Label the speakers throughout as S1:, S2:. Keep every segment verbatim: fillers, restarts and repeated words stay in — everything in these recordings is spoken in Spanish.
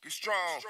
S1: Be strong.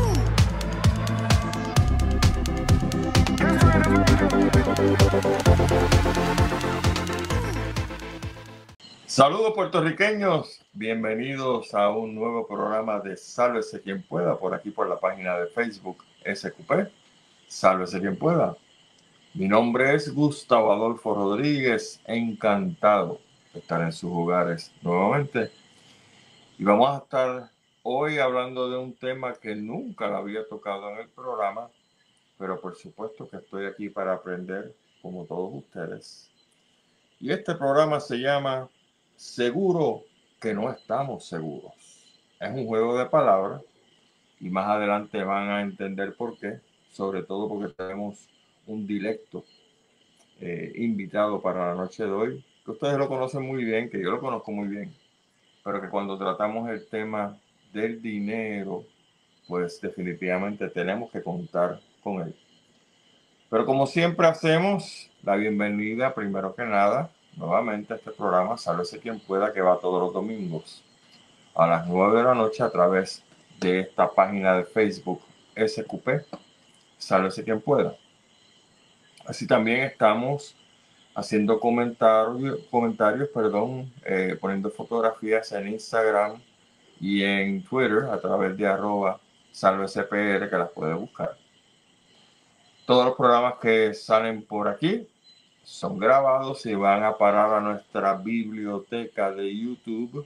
S2: Saludos puertorriqueños, bienvenidos a un nuevo programa de Sálvese quien pueda, por aquí por la página de Facebook S Q P, Sálvese quien pueda. Mi nombre es Gustavo Adolfo Rodríguez, encantado de estar en sus hogares nuevamente. Y vamos a estar hoy hablando de un tema que nunca lo había tocado en el programa, pero por supuesto que estoy aquí para aprender como todos ustedes. Y este programa se llama Seguro que no estamos seguros. Es un juego de palabras y más adelante van a entender por qué, sobre todo porque tenemos un directo eh, invitado para la noche de hoy, que ustedes lo conocen muy bien, que yo lo conozco muy bien, pero que cuando tratamos el tema del dinero, pues definitivamente tenemos que contar con él. Pero como siempre hacemos, la bienvenida primero que nada nuevamente a este programa Sálvese quien pueda, que va todos los domingos a las nueve de la noche a través de esta página de Facebook S Q P, Sálvese quien pueda. Así también estamos haciendo comentarios, comentarios perdón, eh, poniendo fotografías en Instagram y en Twitter a través de arroba salvecpr, que las puede buscar. Todos los programas que salen por aquí son grabados y van a parar a nuestra biblioteca de YouTube,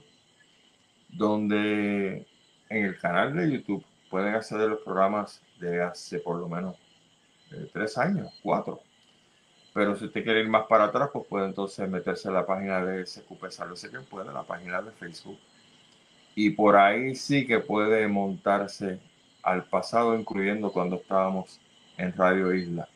S2: donde en el canal de YouTube pueden acceder a los programas de hace por lo menos eh, tres años, cuatro. Pero si usted quiere ir más para atrás, pues puede entonces meterse a la página de S Q P Sálvese quien pueda, la página de Facebook. Y por ahí sí que puede montarse al pasado, incluyendo cuando estábamos en Radio Isla.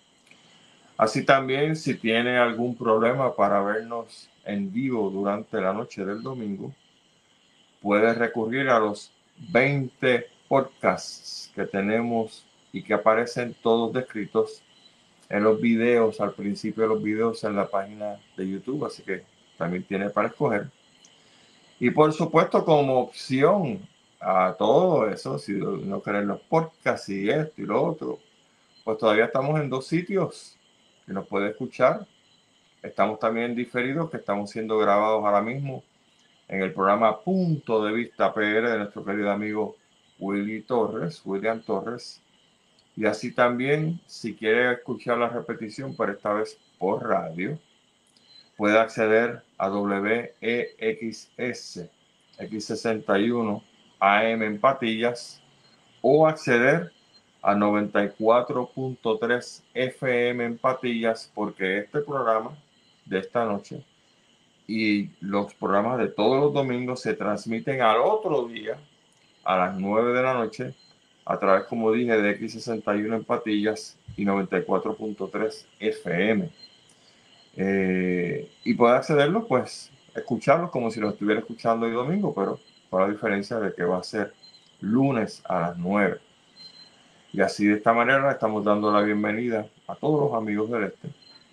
S2: Así también, si tiene algún problema para vernos en vivo durante la noche del domingo, puede recurrir a los veinte podcasts que tenemos y que aparecen todos descritos en los videos, al principio de los videos en la página de YouTube, así que también tiene para escoger. Y por supuesto, como opción a todo eso, si no quieren los podcasts y esto y lo otro, pues todavía estamos en dos sitios que nos puede escuchar. Estamos también diferidos, que estamos siendo grabados ahora mismo en el programa Punto de Vista P R de nuestro querido amigo Willy Torres, William Torres. Y así también, si quiere escuchar la repetición, pero esta vez por radio, puede acceder a W E X S X sesenta y uno A M en Patillas o acceder a noventa y cuatro punto tres F M en Patillas, porque este programa de esta noche y los programas de todos los domingos se transmiten al otro día a las nueve de la noche a través, como dije, de X sesenta y uno en Patillas y noventa y cuatro punto tres F M. Eh, y puede accederlo, pues, escucharlos como si lo estuviera escuchando el domingo, pero con la diferencia de que va a ser lunes a las nueve. Y así, de esta manera, estamos dando la bienvenida a todos los amigos del este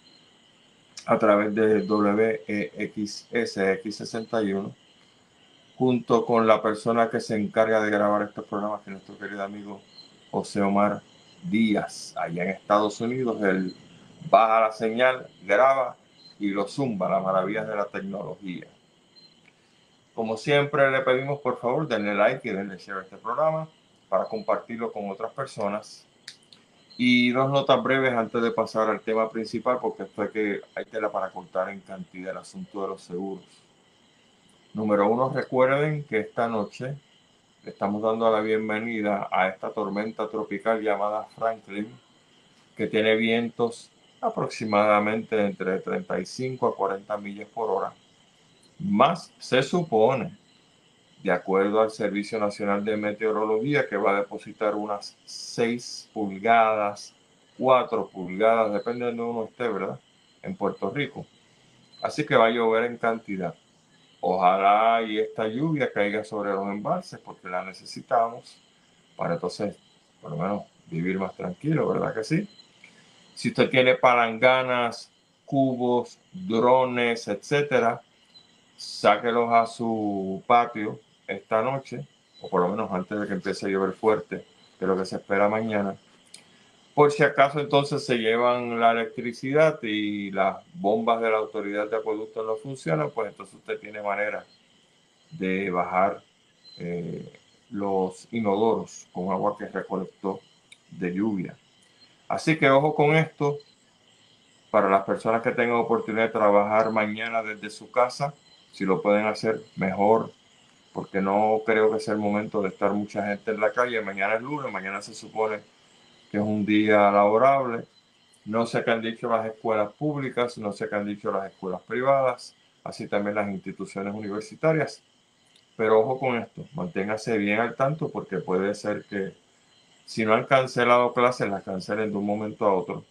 S2: a través de W E X S X sesenta y uno, junto con la persona que se encarga de grabar estos programas, que es nuestro querido amigo José Omar Díaz, allá en Estados Unidos. Él baja la señal, graba y lo zumba, las maravillas de la tecnología. Como siempre, le pedimos, por favor, denle like y denle share a este programa para compartirlo con otras personas. Y dos notas breves antes de pasar al tema principal, porque esto es que hay tela para cortar en cantidad, el asunto de los seguros. Número uno, recuerden que esta noche le estamos dando la bienvenida a esta tormenta tropical llamada Franklin, que tiene vientos aproximadamente entre treinta y cinco a cuarenta millas por hora. Más se supone, de acuerdo al Servicio Nacional de Meteorología, que va a depositar unas seis pulgadas, cuatro pulgadas, depende de donde uno esté, ¿verdad?, en Puerto Rico. Así que va a llover en cantidad. Ojalá y esta lluvia caiga sobre los embalses, porque la necesitamos para entonces, por lo menos, vivir más tranquilo, ¿verdad que sí? Si usted tiene palanganas, cubos, drones, etcétera, sáquelos a su patio esta noche o por lo menos antes de que empiece a llover fuerte, de lo que se espera mañana. Por si acaso entonces se llevan la electricidad y las bombas de la autoridad de acueducto no funcionan, pues entonces usted tiene manera de bajar eh, los inodoros con agua que recolectó de lluvia. Así que ojo con esto. Para las personas que tengan oportunidad de trabajar mañana desde su casa, si lo pueden hacer, mejor, porque no creo que sea el momento de estar mucha gente en la calle. Mañana es lunes, mañana se supone que es un día laborable. No sé qué han dicho las escuelas públicas, no sé qué han dicho las escuelas privadas, así también las instituciones universitarias. Pero ojo con esto, manténgase bien al tanto porque puede ser que si no han cancelado clases, las cancelen de un momento a otro.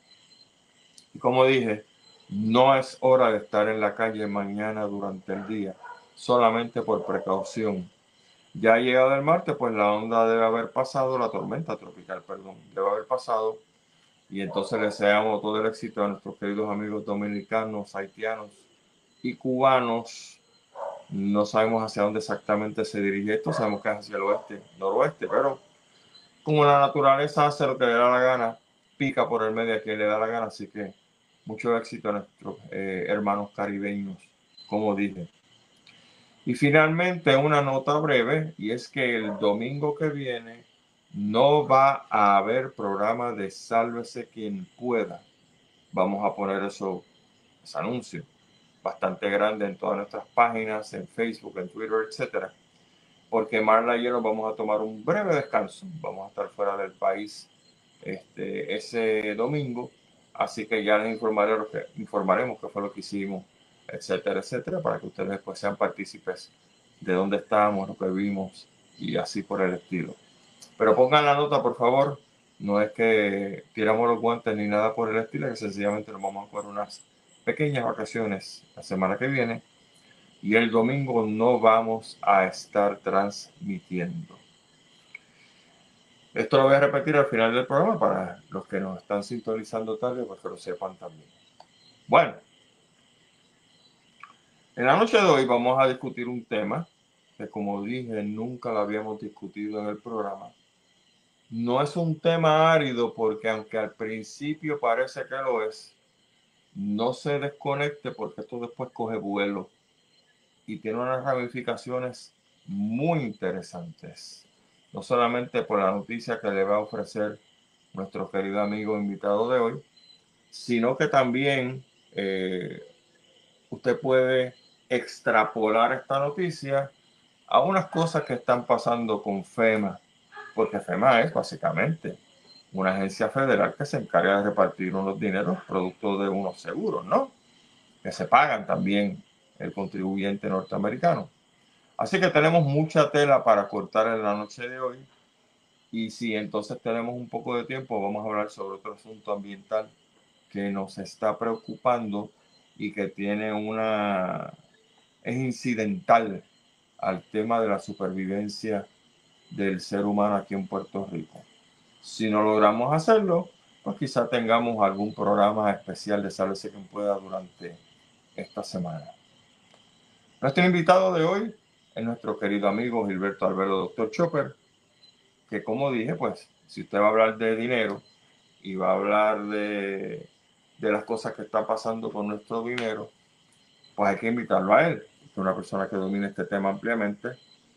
S2: Y como dije, no es hora de estar en la calle mañana durante el día, solamente por precaución. Ya llegado el martes, pues la onda debe haber pasado, la tormenta tropical, perdón, debe haber pasado. Y entonces le deseamos todo el éxito a nuestros queridos amigos dominicanos, haitianos y cubanos. No sabemos hacia dónde exactamente se dirige esto, sabemos que es hacia el oeste, noroeste, pero como la naturaleza hace lo que le da la gana, pica por el medio a quien le da la gana, así que mucho éxito a nuestros eh, hermanos caribeños, como dije. Y finalmente una nota breve, y es que el domingo que viene no va a haber programa de Sálvese quien pueda. Vamos a poner eso, ese anuncio bastante grande en todas nuestras páginas, en Facebook, en Twitter, etcétera. Porque Marla y yo nos vamos a tomar un breve descanso. Vamos a estar fuera del país este, ese domingo. Así que ya les informaré que, informaremos qué fue lo que hicimos, etcétera, etcétera, para que ustedes después sean partícipes de dónde estábamos, lo que vimos y así por el estilo. Pero pongan la nota, por favor. No es que tiramos los guantes ni nada por el estilo, que sencillamente nos vamos a coger unas pequeñas vacaciones la semana que viene. Y el domingo no vamos a estar transmitiendo. Esto lo voy a repetir al final del programa para los que nos están sintonizando tarde, para que lo sepan también. Bueno, en la noche de hoy vamos a discutir un tema que, como dije, nunca lo habíamos discutido en el programa. No es un tema árido porque aunque al principio parece que lo es, no se desconecte porque esto después coge vuelo y tiene unas ramificaciones muy interesantes. No solamente por la noticia que le va a ofrecer nuestro querido amigo invitado de hoy, sino que también eh, usted puede extrapolar esta noticia a unas cosas que están pasando con FEMA, porque FEMA es básicamente una agencia federal que se encarga de repartir unos dineros producto de unos seguros, ¿no? Que se pagan también el contribuyente norteamericano. Así que tenemos mucha tela para cortar en la noche de hoy. Y si entonces tenemos un poco de tiempo, vamos a hablar sobre otro asunto ambiental que nos está preocupando y que tiene una... es incidental al tema de la supervivencia del ser humano aquí en Puerto Rico. Si no logramos hacerlo, pues quizá tengamos algún programa especial de Sálvese quien pueda durante esta semana. Nuestro invitado de hoy es nuestro querido amigo Gilberto Albelo, doctor Chopper, que como dije, pues si usted va a hablar de dinero y va a hablar de, de las cosas que está pasando con nuestro dinero, pues hay que invitarlo a él, que es una persona que domina este tema ampliamente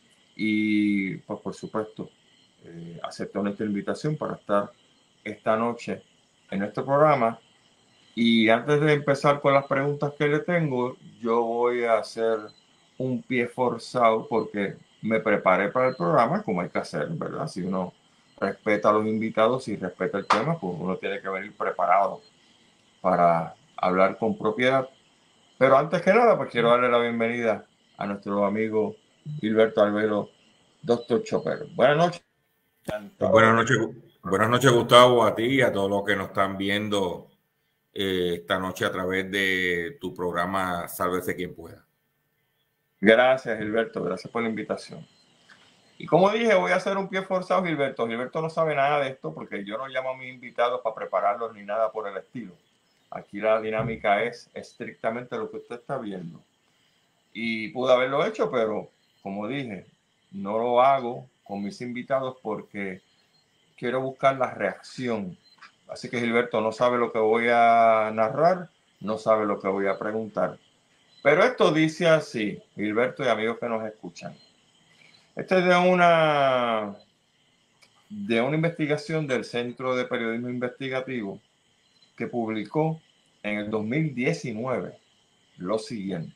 S2: y pues por supuesto eh, aceptó nuestra invitación para estar esta noche en nuestro programa. Y antes de empezar con las preguntas que le tengo, yo voy a hacer un pie forzado porque me preparé para el programa como hay que hacer, ¿verdad? Si uno respeta a los invitados y respeta el tema, pues uno tiene que venir preparado para hablar con propiedad. Pero antes que nada, pues quiero darle la bienvenida a nuestro amigo Gilberto Albelo, doctor Chopper. Buenas noches.
S1: Pues buenas noches, buenas noches Gustavo, a ti y a todos los que nos están viendo eh, esta noche a través de tu programa Sálvese quien pueda.
S2: Gracias Gilberto, gracias por la invitación. Y como dije, voy a hacer un pie forzado, Gilberto. Gilberto no sabe nada de esto porque yo no llamo a mis invitados para prepararlos ni nada por el estilo. Aquí la dinámica es estrictamente lo que usted está viendo. Y pude haberlo hecho, pero como dije, no lo hago con mis invitados porque quiero buscar la reacción. Así que Gilberto no sabe lo que voy a narrar, no sabe lo que voy a preguntar. Pero esto dice así, Gilberto y amigos que nos escuchan. Este es de una, de una investigación del Centro de Periodismo Investigativo que publicó en el dos mil diecinueve lo siguiente.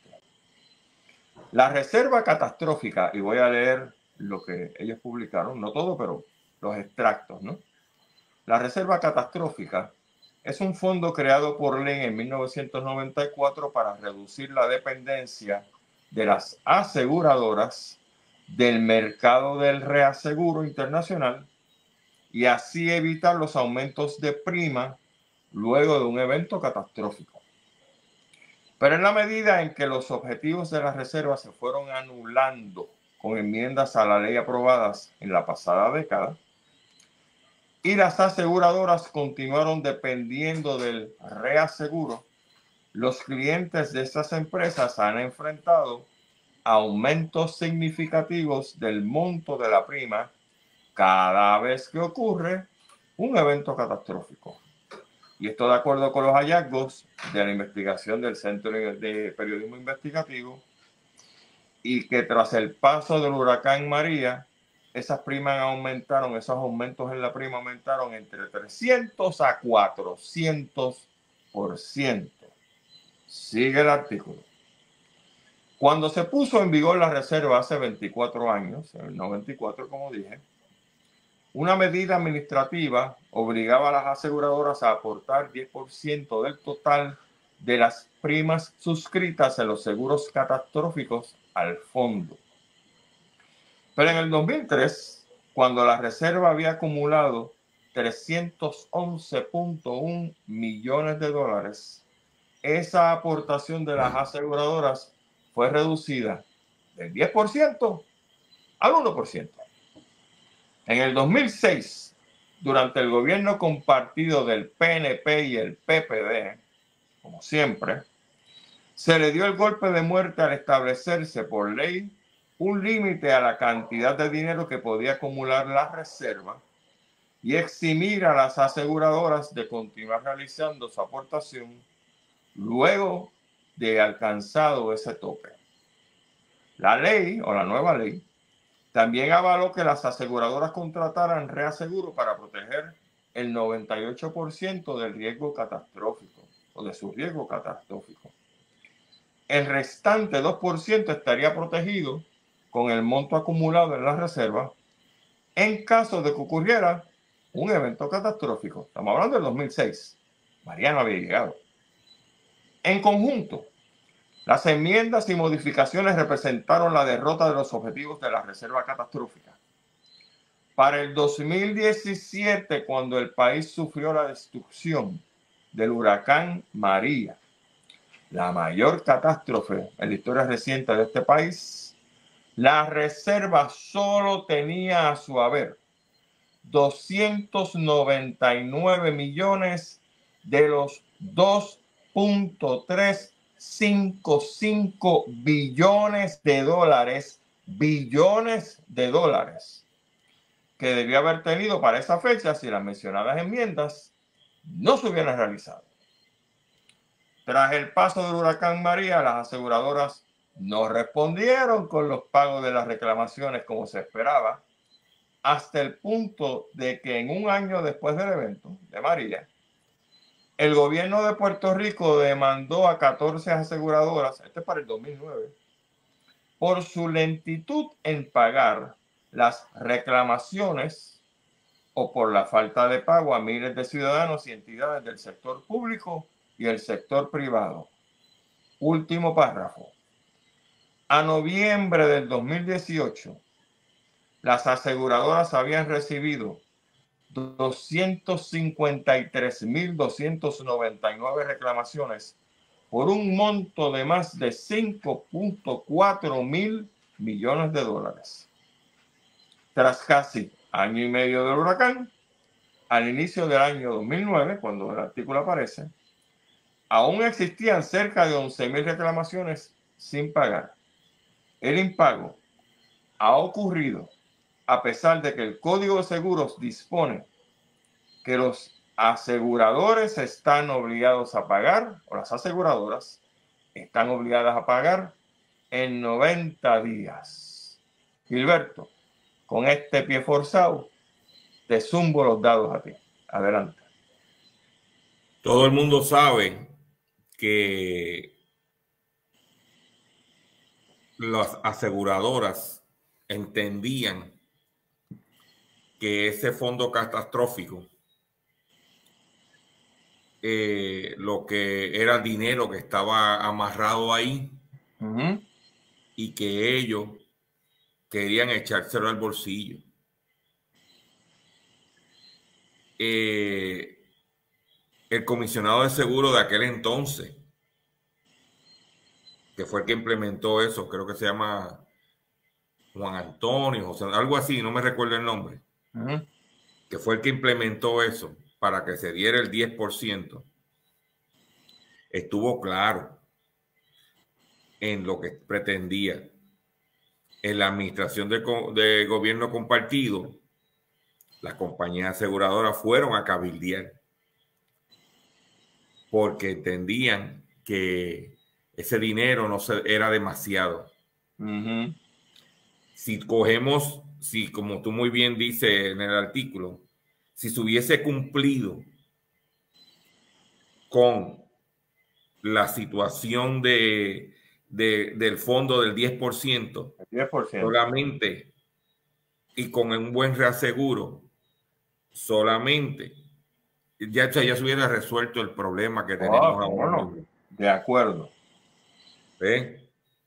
S2: La reserva catastrófica, y voy a leer lo que ellos publicaron, no todo, pero los extractos, ¿no? La reserva catastrófica es un fondo creado por ley en mil novecientos noventa y cuatro para reducir la dependencia de las aseguradoras del mercado del reaseguro internacional y así evitar los aumentos de prima luego de un evento catastrófico. Pero en la medida en que los objetivos de la reserva se fueron anulando con enmiendas a la ley aprobadas en la pasada década, y las aseguradoras continuaron dependiendo del reaseguro, los clientes de estas empresas han enfrentado aumentos significativos del monto de la prima cada vez que ocurre un evento catastrófico. Y esto de acuerdo con los hallazgos de la investigación del Centro de Periodismo Investigativo, y que tras el paso del huracán María, esas primas aumentaron, esos aumentos en la prima aumentaron entre trescientos a cuatrocientos por ciento. Sigue el artículo. Cuando se puso en vigor la reserva hace veinticuatro años, en el noventa y cuatro, como dije, una medida administrativa obligaba a las aseguradoras a aportar diez por ciento del total de las primas suscritas en los seguros catastróficos al fondo. Pero en el dos mil tres, cuando la reserva había acumulado trescientos once punto uno millones de dólares, esa aportación de las aseguradoras fue reducida del diez por ciento al uno por ciento. En el dos mil seis, durante el gobierno compartido del P N P y el P P D, como siempre, se le dio el golpe de muerte al establecerse por ley un límite a la cantidad de dinero que podía acumular la reserva y eximir a las aseguradoras de continuar realizando su aportación luego de alcanzado ese tope. La ley, o la nueva ley, también avaló que las aseguradoras contrataran reaseguro para proteger el noventa y ocho por ciento del riesgo catastrófico o de su riesgo catastrófico. El restante dos por ciento estaría protegido con el monto acumulado en la reserva en caso de que ocurriera un evento catastrófico. Estamos hablando del dos mil seis. María no había llegado. En conjunto, las enmiendas y modificaciones representaron la derrota de los objetivos de la reserva catastrófica. Para el dos mil diecisiete, cuando el país sufrió la destrucción del huracán María, la mayor catástrofe en la historia reciente de este país, la reserva solo tenía a su haber doscientos noventa y nueve millones de los dos punto trescientos cincuenta y cinco billones de dólares, billones de dólares, que debió haber tenido para esa fecha si las mencionadas enmiendas no se hubieran realizado. Tras el paso del huracán María, las aseguradoras no respondieron con los pagos de las reclamaciones como se esperaba, hasta el punto de que en un año después del evento de María, el gobierno de Puerto Rico demandó a catorce aseguradoras, este es para el dos mil nueve, por su lentitud en pagar las reclamaciones o por la falta de pago a miles de ciudadanos y entidades del sector público y el sector privado. Último párrafo. A noviembre del dos mil dieciocho, las aseguradoras habían recibido doscientos cincuenta y tres mil doscientos noventa y nueve reclamaciones por un monto de más de cinco punto cuatro mil millones de dólares. Tras casi año y medio del huracán, al inicio del año dos mil nueve, cuando el artículo aparece, aún existían cerca de once mil reclamaciones sin pagar. El impago ha ocurrido a pesar de que el Código de Seguros dispone que los aseguradores están obligados a pagar, o las aseguradoras están obligadas a pagar en noventa días. Gilberto, con este pie forzado, te zumbo los dados a ti. Adelante.
S1: Todo el mundo sabe que las aseguradoras entendían que ese fondo catastrófico, eh, lo que era dinero que estaba amarrado ahí, uh-huh, y que ellos querían echárselo al bolsillo. Eh, el comisionado de seguro de aquel entonces, que fue el que implementó eso, creo que se llama Juan Antonio, José, algo así, no me recuerdo el nombre, uh-huh, que fue el que implementó eso para que se diera el diez por ciento, estuvo claro en lo que pretendía. En la administración de, de gobierno compartido, las compañías aseguradoras fueron a cabildear porque entendían que ese dinero no se, era demasiado. Uh-huh. Si cogemos, si como tú muy bien dices en el artículo, si se hubiese cumplido con la situación de, de, del fondo del diez por ciento,
S2: diez por ciento
S1: solamente, y con un buen reaseguro, solamente, ya, ya se hubiera resuelto el problema que tenemos
S2: oh,
S1: ahora.
S2: No. De acuerdo.
S1: ¿Eh?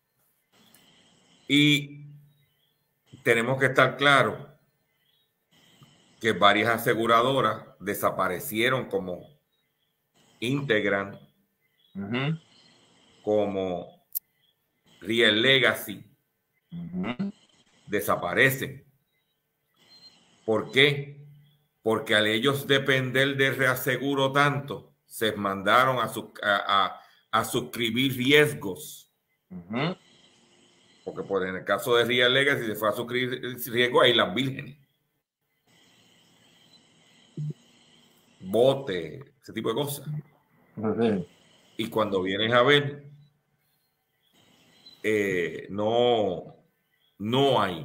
S1: Y tenemos que estar claros que varias aseguradoras desaparecieron, como Integran, uh-huh, como Real Legacy, uh-huh, desaparecen. ¿Por qué? Porque al ellos depender del reaseguro tanto, se mandaron a, su, a, a, a suscribir riesgos. Uh-huh. Porque por en el caso de Real Legacy se fue a suscribir riesgos a Islas Vírgenes. Bote, ese tipo de cosas. Uh-huh. Y cuando vienes a ver, eh, no, no hay.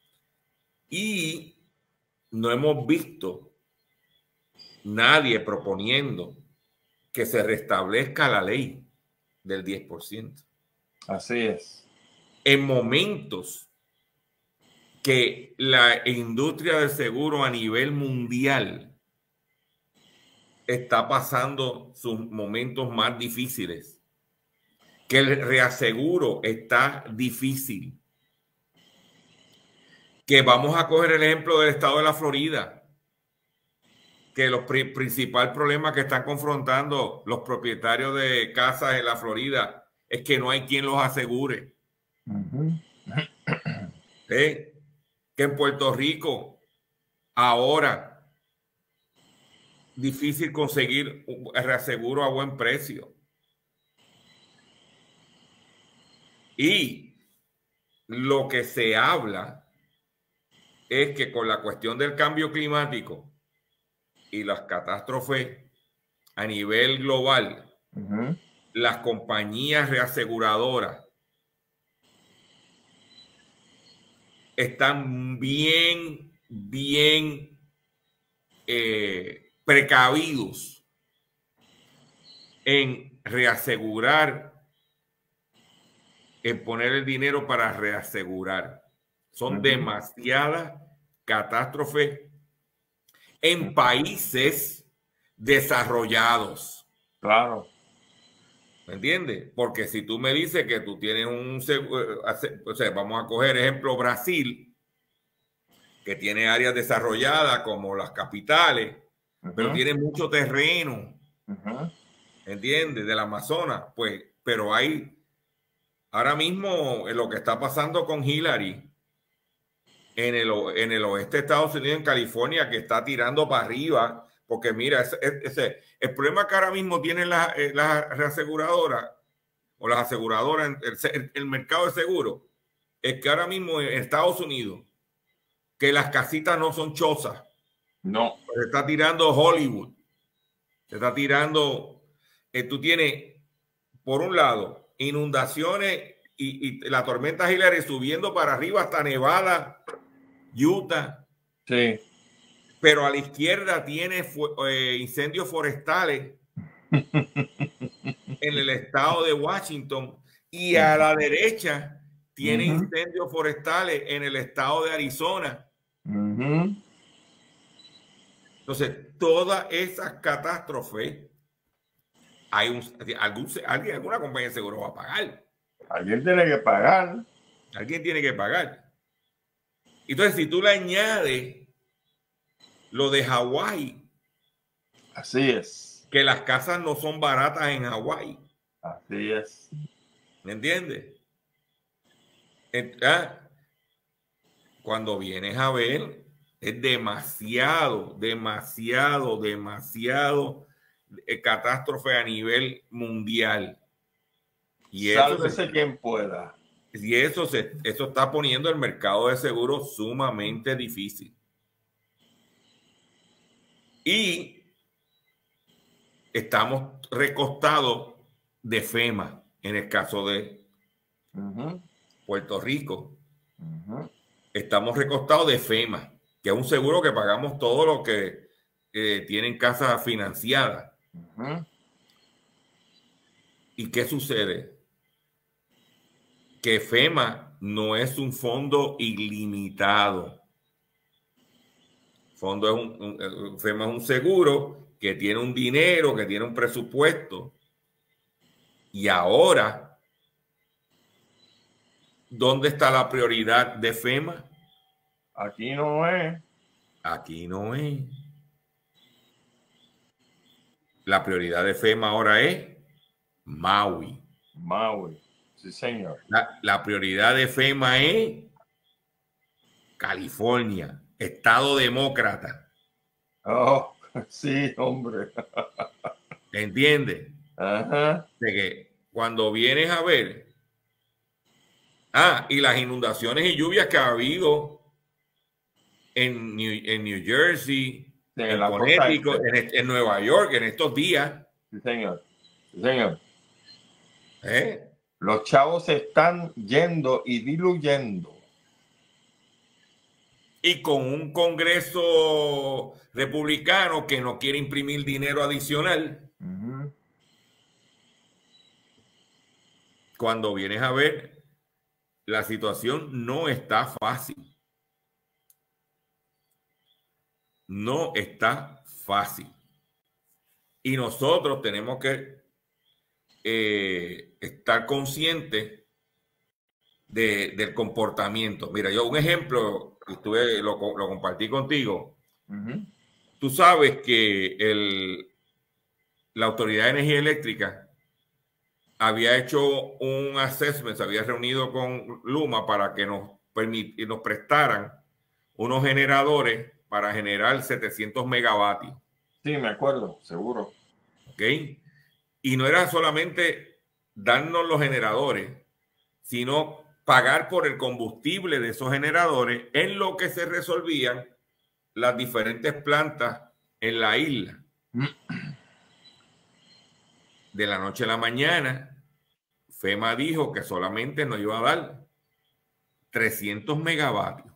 S1: Y no hemos visto nadie proponiendo que se restablezca la ley del diez por ciento.
S2: Así es.
S1: En momentos que la industria del seguro a nivel mundial está pasando sus momentos más difíciles, que el reaseguro está difícil, que vamos a coger el ejemplo del estado de la Florida, que los pri principal problema que están confrontando los propietarios de casas en la Florida es que no hay quien los asegure. Uh-huh. ¿Eh? Que en Puerto Rico ahora difícil conseguir el reaseguro a buen precio. Y lo que se habla es que con la cuestión del cambio climático y las catástrofes a nivel global, uh-huh, las compañías reaseguradoras están bien, bien eh, precavidos en reasegurar, en poner el dinero para reasegurar. Son uh-huh, demasiadas catástrofes en países desarrollados.
S2: Claro.
S1: ¿Me entiendes? Porque si tú me dices que tú tienes un seguro, o sea, vamos a coger ejemplo Brasil, que tiene áreas desarrolladas como las capitales, uh-huh, pero tiene mucho terreno, uh-huh, ¿entiendes? Del Amazonas, pues, pero hay, ahora mismo lo que está pasando con Hillary en el, en el oeste de Estados Unidos, en California, que está tirando para arriba, porque mira, ese, ese, el problema que ahora mismo tienen las la reaseguradoras o las aseguradoras, el, el mercado de seguros, es que ahora mismo en Estados Unidos, que las casitas no son chozas.
S2: No.
S1: Se está tirando Hollywood. Se está tirando... Eh, tú tienes, por un lado, inundaciones y, y la tormenta Hillary subiendo para arriba hasta Nevada, Utah.
S2: Sí.
S1: Pero a la izquierda tiene eh, incendios forestales en el estado de Washington y a la derecha tiene uh-huh. incendios forestales en el estado de Arizona.
S2: Uh-huh.
S1: Entonces, todas esas catástrofes, hay un, algún, alguien, alguna compañía de seguro va a pagar.
S2: Alguien tiene que pagar.
S1: Alguien tiene que pagar. Entonces, si tú le añades lo de Hawái.
S2: Así es.
S1: Que las casas no son baratas en Hawái.
S2: Así es.
S1: ¿Me entiendes? ¿Ah? Cuando vienes a ver, es demasiado, demasiado, demasiado eh, catástrofe a nivel mundial.
S2: Y Sálvese eso se, quien pueda.
S1: Y eso, se, eso está poniendo el mercado de seguros sumamente difícil. Y estamos recostados de FEMA en el caso de uh-huh. Puerto Rico. Uh-huh. Estamos recostados de FEMA, que es un seguro que pagamos todos los que eh, tienen casa financiada. Uh-huh. ¿Y qué sucede? Que FEMA no es un fondo ilimitado. Fondo es un, un, FEMA es un seguro que tiene un dinero, que tiene un presupuesto. Y ahora, ¿dónde está la prioridad de FEMA?
S2: Aquí no es.
S1: Aquí no es. La prioridad de FEMA ahora es Maui.
S2: Maui, sí señor.
S1: La, la prioridad de FEMA es California, estado demócrata.
S2: Oh, sí, hombre.
S1: ¿Entiendes?
S2: Ajá.
S1: De que cuando vienes a ver, ah, y las inundaciones y lluvias que ha habido en New, en New Jersey, sí, en, en Connecticut, en, en Nueva York, en estos días.
S2: Sí, señor. Sí, señor.
S1: ¿Eh?
S2: Los chavos se están yendo y diluyendo.
S1: Y con un Congreso republicano que no quiere imprimir dinero adicional. Uh-huh. Cuando vienes a ver, la situación no está fácil. No está fácil. Y nosotros tenemos que eh, estar conscientes de, del comportamiento. Mira, yo un ejemplo, estuve, lo, lo compartí contigo. Uh-huh. Tú sabes que el, la Autoridad de Energía Eléctrica había hecho un assessment, se había reunido con Luma para que nos, permit, nos prestaran unos generadores para generar setecientos megavatios.
S2: Sí, me acuerdo, seguro.
S1: ¿Ok? Y no era solamente darnos los generadores, sino pagar por el combustible de esos generadores en lo que se resolvían las diferentes plantas en la isla. De la noche a la mañana, FEMA dijo que solamente nos iba a dar trescientos megavatios.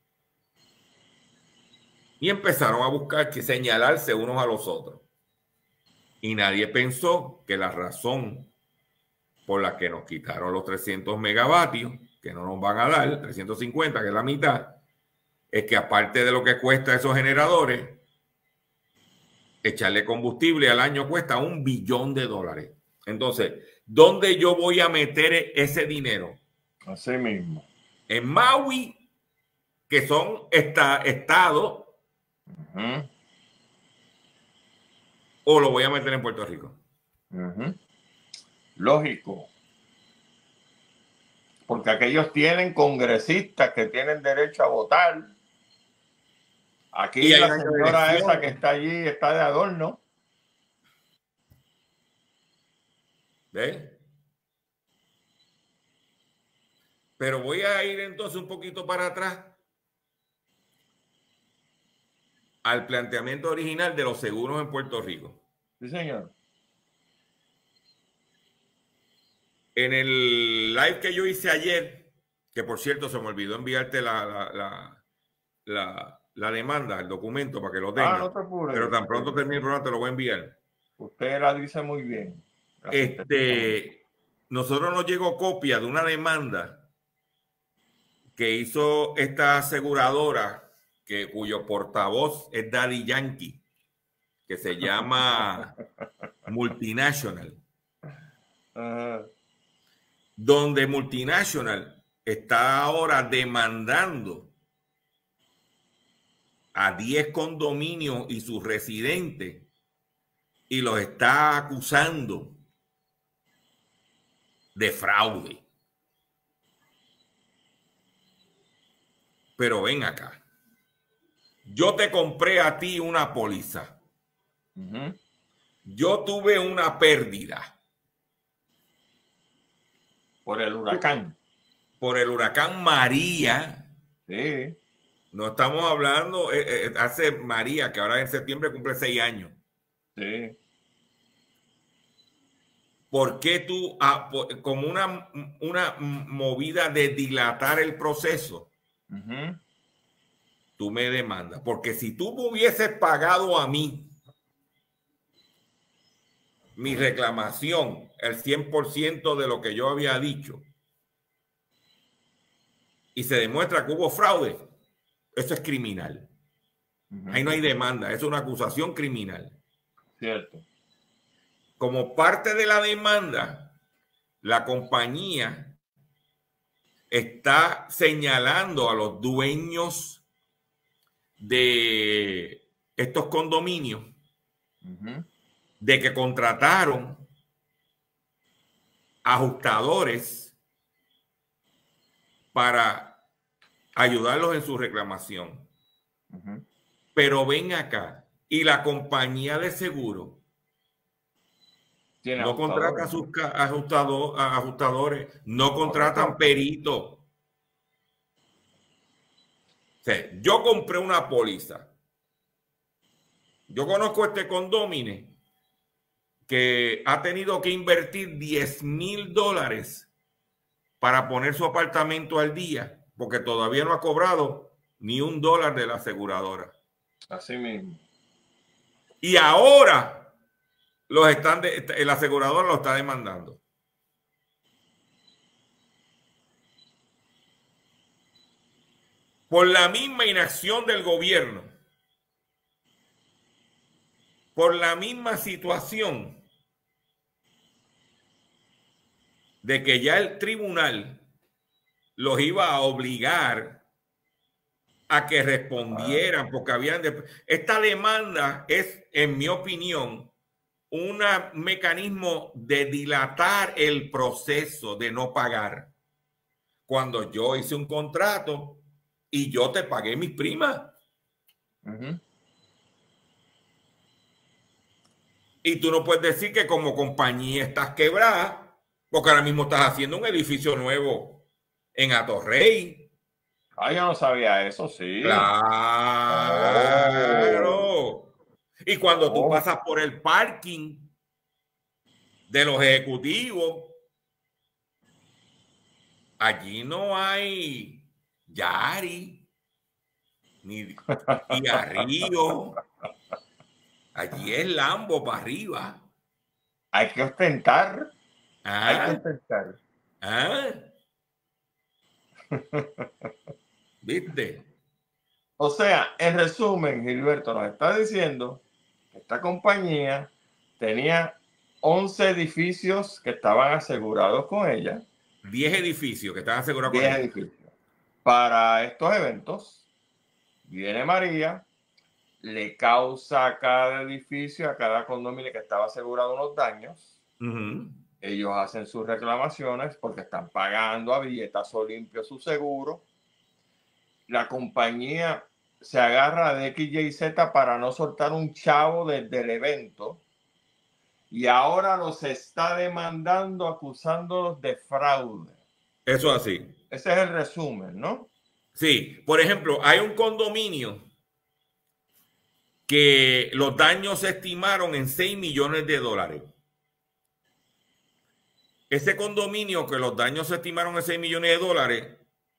S1: Y empezaron a buscar que señalarse unos a los otros. Y nadie pensó que la razón por la que nos quitaron los trescientos megavatios, que no nos van a dar, trescientos cincuenta, que es la mitad, es que aparte de lo que cuesta esos generadores, echarle combustible al año cuesta un billón de dólares. Entonces, ¿dónde yo voy a meter ese dinero?
S2: Así mismo.
S1: En Maui, que son esta, estados, uh-huh. o lo voy a meter en Puerto Rico.
S2: Uh-huh. Lógico. Porque aquellos tienen congresistas que tienen derecho a votar. Aquí y la señora esa que está allí está de adorno.
S1: ¿Ves? Pero voy a ir entonces un poquito para atrás al planteamiento original de los seguros en Puerto Rico.
S2: Sí, señor.
S1: En el live que yo hice ayer, que por cierto se me olvidó enviarte la, la, la, la, la demanda, el documento para que lo tengas.
S2: Ah, no te apures.
S1: Pero tan pronto termine el programa te lo voy a enviar.
S2: Usted la dice muy bien.
S1: Este, nosotros nos llegó copia de una demanda que hizo esta aseguradora, que, cuyo portavoz es Daddy Yankee, que se llama Multinational.
S2: Uh-huh.
S1: Donde Multinational está ahora demandando a diez condominios y sus residentes y los está acusando de fraude. Pero ven acá. Yo te compré a ti una póliza.
S2: Uh-huh.
S1: Yo tuve una pérdida.
S2: Por el huracán.
S1: Por el huracán María.
S2: Sí.
S1: No estamos hablando, eh, eh, hace María, que ahora en septiembre cumple seis años.
S2: Sí.
S1: ¿Por qué tú, ah, por, como una, una movida de dilatar el proceso,
S2: uh-huh,
S1: tú me demandas? Porque si tú me hubieses pagado a mí mi reclamación, el cien por ciento de lo que yo había dicho, y se demuestra que hubo fraude, eso es criminal. Uh-huh. Ahí no hay demanda, es una acusación criminal.
S2: Cierto.
S1: Como parte de la demanda, la compañía está señalando a los dueños de estos condominios uh-huh. de que contrataron ajustadores para ayudarlos en su reclamación. Uh-huh. Pero ven acá, y la compañía de seguro no contrata a sus ajustador, a ajustadores, no contratan peritos. O sea, yo compré una póliza. Yo conozco este condominio que ha tenido que invertir diez mil dólares para poner su apartamento al día, porque todavía no ha cobrado ni un dólar de la aseguradora.
S2: Así mismo.
S1: Y ahora los están de, el asegurador lo está demandando. Por la misma inacción del gobierno, por la misma situación de que ya el tribunal los iba a obligar a que respondieran, porque habían de, esta demanda es, en mi opinión, un mecanismo de dilatar el proceso de no pagar. Cuando yo hice un contrato y yo te pagué mis primas. Uh-huh. Y tú no puedes decir que como compañía estás quebrada, porque ahora mismo estás haciendo un edificio nuevo en Atorrey.
S2: Ah, yo no sabía eso, sí.
S1: Claro. Oh. Y cuando oh. tú pasas por el parking de los ejecutivos, allí no hay Yari ni Río. Allí es Lambo para arriba.
S2: Hay que ostentar.
S1: ¿Ah?
S2: Hay que ostentar.
S1: ¿Ah? ¿Viste?
S2: O sea, en resumen, Gilberto nos está diciendo que esta compañía tenía once edificios que estaban asegurados con ella.
S1: diez edificios que estaban asegurados con
S2: ella. diez edificios. Para estos eventos, viene María, le causa a cada edificio, a cada condominio que estaba asegurado unos daños. Uh-huh. Ellos hacen sus reclamaciones porque están pagando a billetazo limpio su seguro. La compañía se agarra de X, Y, Z para no soltar un chavo desde el evento y ahora los está demandando, acusándolos de fraude.
S1: Eso así.
S2: Ese es el resumen, ¿no?
S1: Sí, por ejemplo, hay un condominio que los daños se estimaron en seis millones de dólares. Ese condominio que los daños se estimaron en seis millones de dólares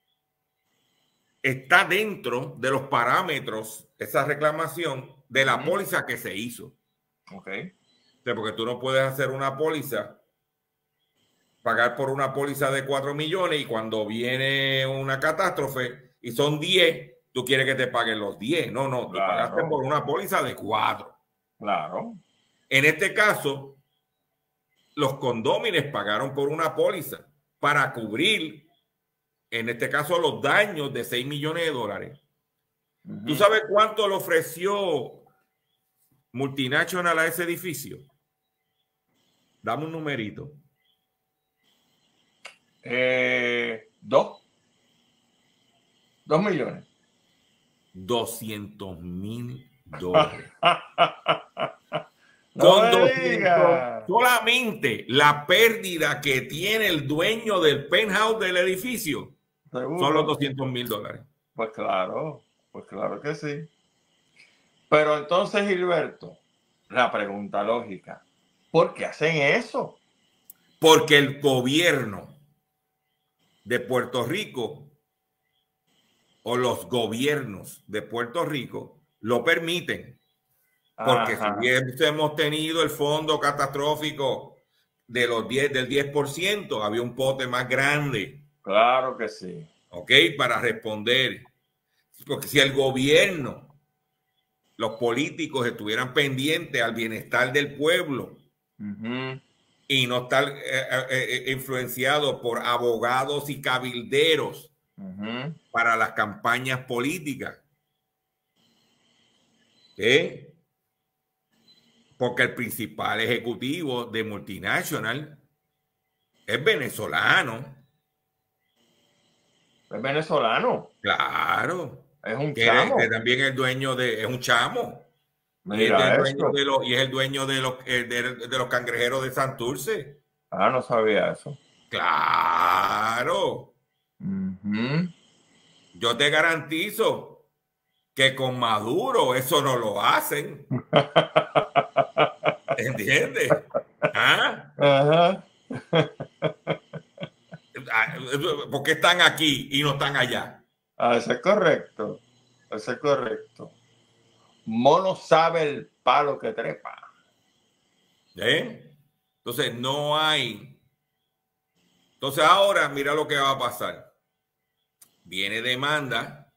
S1: está dentro de los parámetros, esa reclamación, de la uh-huh. póliza que se hizo.
S2: Ok.
S1: O sea, porque tú no puedes hacer una póliza, pagar por una póliza de cuatro millones y cuando viene una catástrofe y son diez, tú quieres que te paguen los diez. No, no, tú claro. pagaste por una póliza de cuatro.
S2: Claro.
S1: En este caso, los condóminos pagaron por una póliza para cubrir, en este caso, los daños de seis millones de dólares. Uh-huh. ¿Tú sabes cuánto le ofreció Multinational a ese edificio? Dame un numerito.
S2: Eh, dos. Dos millones.
S1: Doscientos mil dólares.
S2: No
S1: Con doscientos, solamente la pérdida que tiene el dueño del penthouse del edificio ¿Seguro? Son los doscientos mil dólares.
S2: Pues claro, pues claro que sí. Pero entonces, Gilberto, la pregunta lógica, ¿por qué hacen eso?
S1: Porque el gobierno de Puerto Rico o los gobiernos de Puerto Rico lo permiten. Porque Ajá. si hubiésemos tenido el fondo catastrófico de los diez, del diez por ciento, había un pote más grande.
S2: Claro que sí.
S1: ¿Ok? Para responder. Porque si el gobierno, los políticos estuvieran pendientes al bienestar del pueblo uh-huh. y no estar eh, eh, influenciados por abogados y cabilderos uh-huh. para las campañas políticas. ¿Eh? Porque el principal ejecutivo de Multinational es venezolano.
S2: ¿Es venezolano?
S1: Claro.
S2: Es un
S1: que
S2: chamo.
S1: Es, que también es dueño de... Es un chamo.
S2: Mira
S1: y, es el
S2: esto.
S1: dueño de los, y es el dueño de los, de, de los cangrejeros de Santurce.
S2: Ah, no sabía eso.
S1: Claro.
S2: Uh-huh.
S1: Yo te garantizo que con Maduro eso no lo hacen. ¿Entiendes? ¿Ah?
S2: Uh-huh.
S1: ¿Por qué están aquí y no están allá?
S2: Ah, eso es correcto. Eso es correcto. Mono sabe el palo que trepa.
S1: ¿Eh? Entonces no hay. Entonces ahora mira lo que va a pasar. Viene demanda.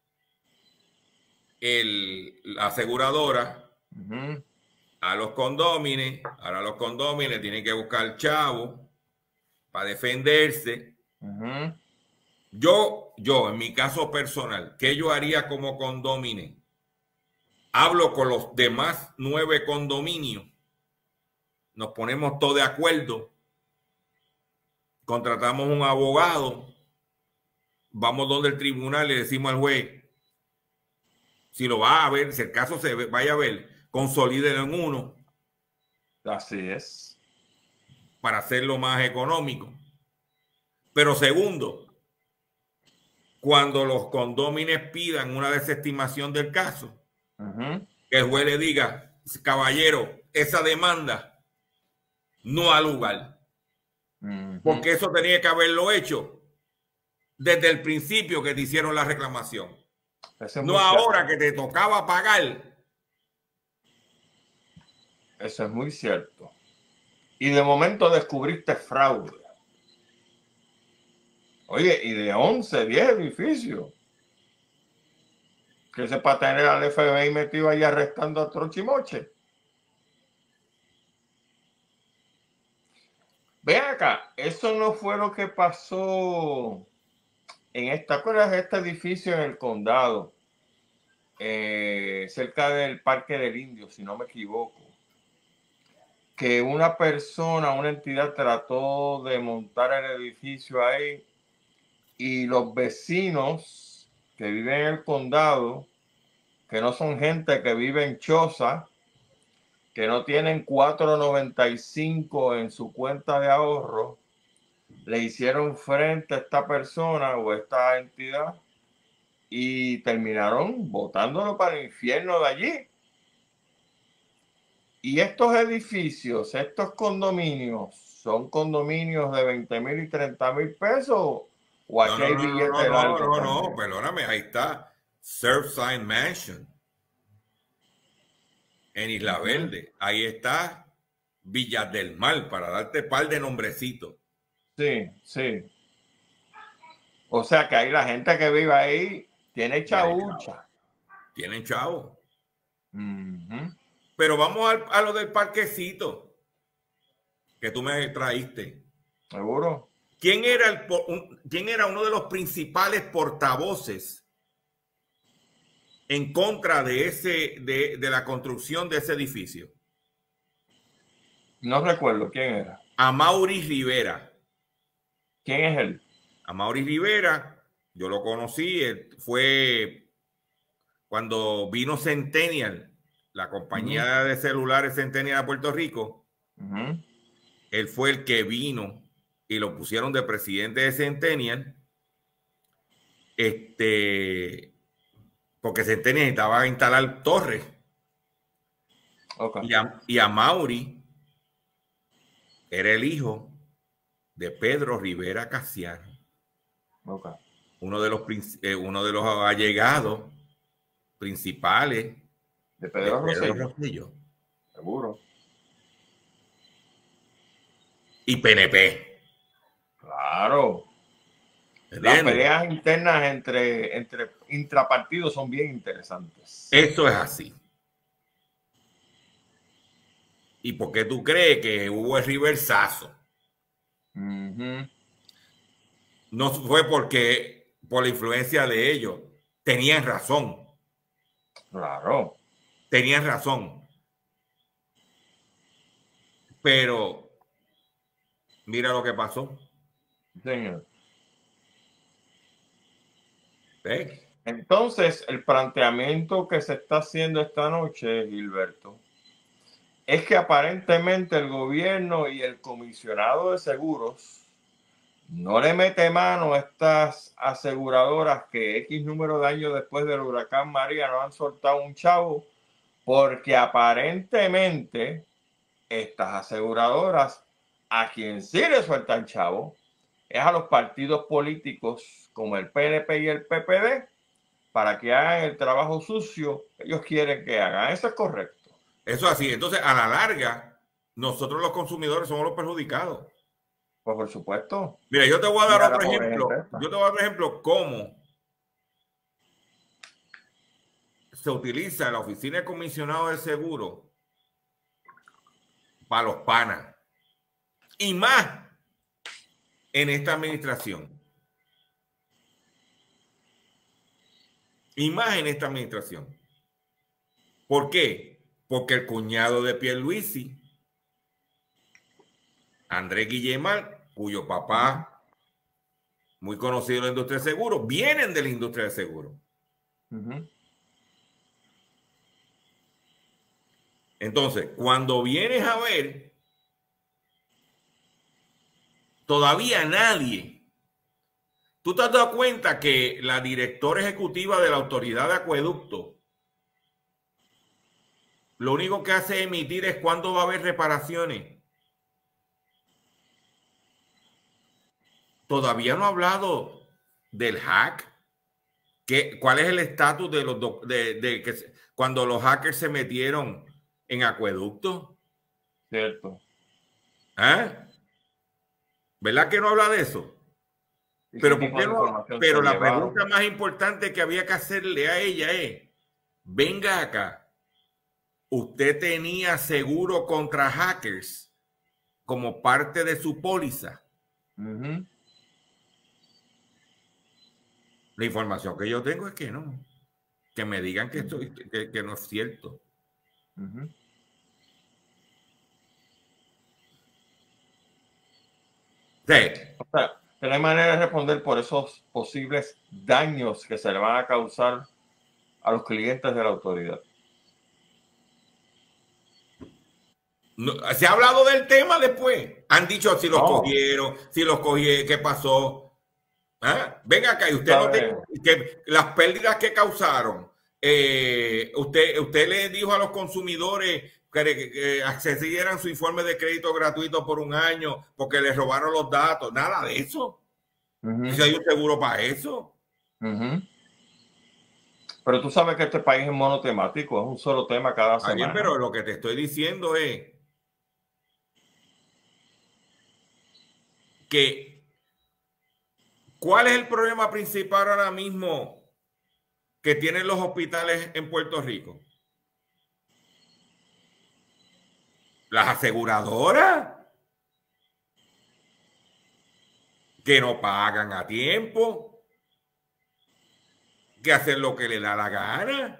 S1: El, la aseguradora uh-huh. a los condóminos. Ahora los condóminos tienen que buscar chavo para defenderse.
S2: Uh-huh.
S1: Yo, yo, en mi caso personal, ¿qué yo haría como condómino? Hablo con los demás nueve condominios. Nos ponemos todos de acuerdo. Contratamos un abogado. Vamos donde el tribunal y le decimos al juez, si lo va a ver, si el caso se vaya a ver, consolídelo en uno.
S2: Así es.
S1: Para hacerlo más económico. Pero segundo, cuando los condóminos pidan una desestimación del caso, uh-huh. que el juez le diga, caballero, esa demanda no ha lugar. Uh-huh. Porque eso tenía que haberlo hecho desde el principio que te hicieron la reclamación. No ahora que te tocaba pagar.
S2: Eso es muy cierto. Y de momento descubriste fraude. Oye, y de once, diez edificios. Que sepa tener al F B I metido ahí arrestando a Trochimoche. Ve acá, eso no fue lo que pasó en esta, ¿acuerdas de este edificio en el condado? Eh, cerca del Parque del Indio, si no me equivoco. Que una persona, una entidad trató de montar el edificio ahí y los vecinos que viven en el condado, que no son gente que vive en choza, que no tienen cuatro noventa y cinco en su cuenta de ahorro, le hicieron frente a esta persona o esta entidad y terminaron botándolo para el infierno de allí. Y estos edificios, estos condominios, ¿son condominios de veinte mil y treinta mil pesos? ¿O aquí
S1: no,
S2: hay
S1: no, no,
S2: billetes
S1: no,
S2: largos?
S1: no, no, no, perdóname, ahí está Surfside Mansion en Isla uh-huh. Verde. Ahí está Villas del Mar, para darte par de nombrecitos.
S2: Sí, sí. O sea que ahí la gente que vive ahí tiene chaucha.
S1: Tienen chavo.
S2: Uh-huh.
S1: Pero vamos al, a lo del parquecito que tú me traíste.
S2: ¿Seguro?
S1: ¿Quién era, el, un, ¿Quién era uno de los principales portavoces en contra de, ese, de, de la construcción de ese edificio?
S2: No recuerdo quién era.
S1: Amaury Rivera.
S2: ¿Quién es él?
S1: Amaury Rivera, yo lo conocí, él fue cuando vino Centennial, la compañía uh-huh. de celulares Centennial a Puerto Rico.
S2: Uh-huh.
S1: Él fue el que vino y lo pusieron de presidente de Centennial. Este, porque Centennial necesitaba instalar torres.
S2: Okay.
S1: Y, a, y Amaury era el hijo de Pedro Rivera Casiano.
S2: Okay.
S1: Uno de los, eh, uno de los allegados principales
S2: de Pedro,
S1: de Pedro
S2: Rosselló.
S1: Rosselló.
S2: Seguro.
S1: Y P N P.
S2: Claro.
S1: ¿Entiendes?
S2: Las peleas internas entre, entre intrapartidos son bien interesantes.
S1: Eso es así. ¿Y por qué tú crees que hubo el reversazo?
S2: Uh-huh.
S1: No fue porque por la influencia de ellos. Tenían razón.
S2: Claro.
S1: Tenían razón. Pero mira lo que pasó.
S2: Señor.
S1: ¿Eh?
S2: Entonces, el planteamiento que se está haciendo esta noche, Gilberto, es que aparentemente el gobierno y el comisionado de seguros no le mete mano a estas aseguradoras que X número de años después del huracán María no han soltado un chavo, porque aparentemente estas aseguradoras a quien sí le sueltan chavo es a los partidos políticos como el P N P y el P P D para que hagan el trabajo sucio que ellos quieren que hagan. Eso es correcto.
S1: Eso así. Entonces, a la larga, nosotros los consumidores somos los perjudicados.
S2: Pues por supuesto.
S1: Mira, yo te voy a dar Mira otro ejemplo. Yo te voy a dar otro ejemplo cómo se utiliza la oficina de comisionado de seguro para los panas. Y más en esta administración. Y más en esta administración. ¿Por qué? Porque el cuñado de Pierluisi, Andrés Guillemar, cuyo papá, muy conocido en la industria de seguros, vienen de la industria de seguros.
S2: Uh-huh.
S1: Entonces, cuando vienes a ver, todavía nadie. ¿Tú te has dado cuenta que la directora ejecutiva de la Autoridad de Acueducto lo único que hace emitir es cuándo va a haber reparaciones? Todavía no ha hablado del hack. ¿Qué, ¿Cuál es el estatus de los de, de que se, cuando los hackers se metieron en acueducto?
S2: Cierto.
S1: ¿Eh? ¿Verdad que no habla de eso? Pero, ¿por qué no? Pero la llevaron? Pregunta más importante que había que hacerle a ella es: venga acá, ¿usted tenía seguro contra hackers como parte de su póliza?
S2: Uh-huh.
S1: La información que yo tengo es que no. Que me digan que, esto, que, que no es cierto.
S2: Uh-huh.
S1: Sí.
S2: O sea, que no hay manera de responder por esos posibles daños que se le van a causar a los clientes de la autoridad.
S1: No, se ha hablado del tema después. Han dicho si los
S2: No.
S1: cogieron, si los cogieron, qué pasó. ¿Ah? Venga acá, y usted no tiene que las pérdidas que causaron. Eh, usted, usted le dijo a los consumidores que, que, que accedieran su informe de crédito gratuito por un año porque les robaron los datos. Nada de eso. Uh-huh. Si hay un seguro para eso.
S2: Uh-huh. Pero tú sabes que este país es monotemático, es un solo tema cada semana.
S1: Bien, pero lo que te estoy diciendo es que ¿cuál es el problema principal ahora mismo que tienen los hospitales en Puerto Rico? Las aseguradoras que no pagan a tiempo, que hacen lo que le da la gana.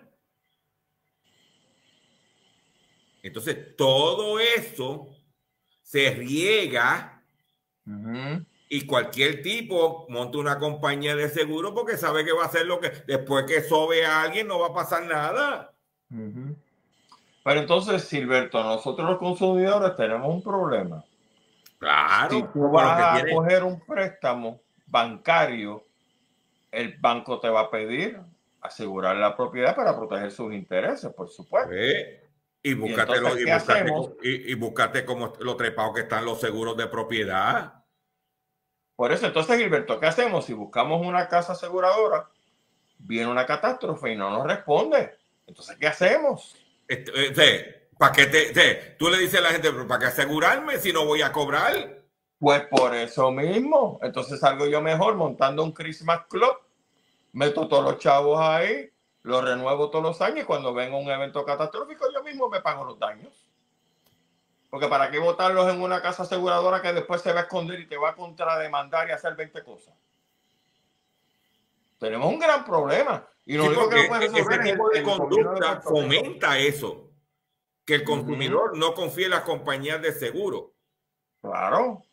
S1: Entonces, todo eso se riega uh-huh. y cualquier tipo monta una compañía de seguro porque sabe que va a hacer lo que... Después que sobe a alguien no va a pasar nada.
S2: Uh-huh. Pero entonces, Silberto, nosotros los consumidores tenemos un problema.
S1: Claro.
S2: Si tú vas a tiene... coger un préstamo bancario, el banco te va a pedir asegurar la propiedad para proteger sus intereses, por supuesto.
S1: Sí. Y búscate, y, entonces, lo, y, búscate y, y búscate como lo trepado que están los seguros de propiedad.
S2: Por eso, entonces, Gilberto, ¿qué hacemos? Si buscamos una casa aseguradora, viene una catástrofe y no nos responde. Entonces, ¿qué hacemos?
S1: Este, ¿para qué te, te, tú le dices a la gente, ¿para qué asegurarme si no voy a cobrar?
S2: Pues por eso mismo. Entonces salgo yo mejor montando un Christmas Club, meto todos los chavos ahí, los renuevo todos los años y cuando venga un evento catastrófico yo mismo me pago los daños. Porque ¿para qué botarlos en una casa aseguradora que después se va a esconder y te va a contrademandar y hacer veinte cosas? Tenemos un gran problema. Y lo
S1: sí,
S2: único que no puede
S1: resolver ese tipo de conducta fomenta eso. Que el consumidor uh-huh. no confíe en las compañías de seguro.
S2: Claro.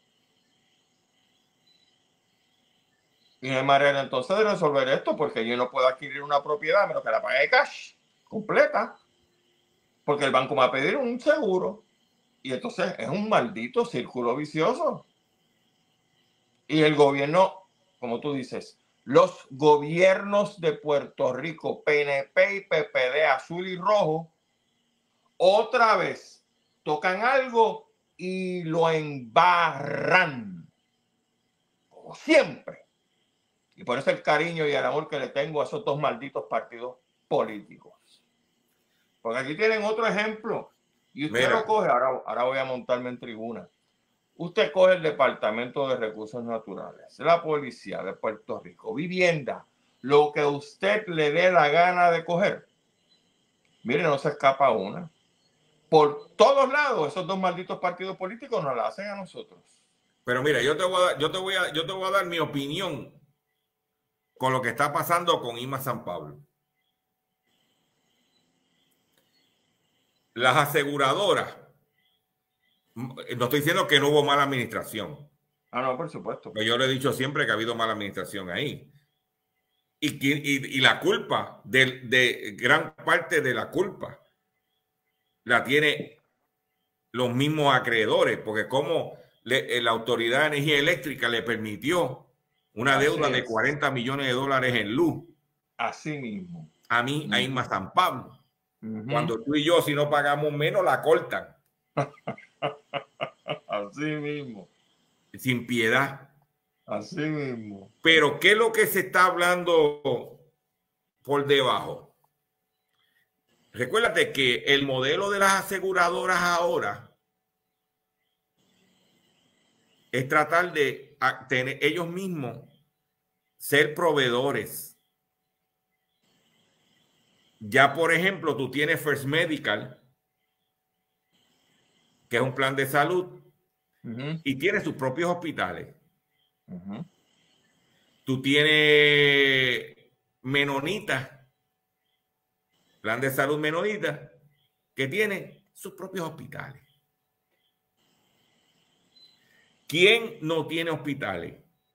S2: Y no hay manera entonces de resolver esto porque yo no puedo adquirir una propiedad a menos que la pague cash completa. Porque el banco me va a pedir un seguro. Y entonces es un maldito círculo vicioso. Y el gobierno, como tú dices, los gobiernos de Puerto Rico, P N P y P P D, azul y rojo, otra vez tocan algo y lo embarran. Como siempre. Y por eso el cariño y el amor que le tengo a esos dos malditos partidos políticos. Porque aquí tienen otro ejemplo. Y usted Mira. lo coge, ahora, ahora voy a montarme en tribuna. Usted coge el Departamento de Recursos Naturales, la Policía de Puerto Rico, Vivienda, lo que usted le dé la gana de coger. Mire, no se escapa una. Por todos lados, esos dos malditos partidos políticos nos la hacen a nosotros.
S1: Pero mira, yo te voy a dar, yo te voy a, yo te voy a dar mi opinión con lo que está pasando con IMA San Pablo. Las aseguradoras, no estoy diciendo que no hubo mala administración.
S2: Ah, no, por supuesto.
S1: Pero yo le he dicho siempre que ha habido mala administración ahí. Y, y, y la culpa, de, de gran parte de la culpa, la tiene los mismos acreedores, porque como le, la Autoridad de Energía Eléctrica le permitió una Así deuda es. de cuarenta millones de dólares en luz.
S2: Así mismo.
S1: A mí, uh-huh. a Irma San Pablo.
S2: Uh-huh.
S1: Cuando tú y yo, si no pagamos menos, la cortan.
S2: Así mismo.
S1: Sin piedad.
S2: Así mismo.
S1: Pero, ¿qué es lo que se está hablando por debajo? Recuérdate que el modelo de las aseguradoras ahora es tratar de tener ellos mismos ser proveedores. Ya, por ejemplo, tú tienes First Medical, que es un plan de salud, uh-huh. y tiene sus propios hospitales.
S2: Uh-huh.
S1: Tú tienes Menonita, plan de salud Menonita, que tiene sus propios hospitales. ¿Quién no tiene hospitales?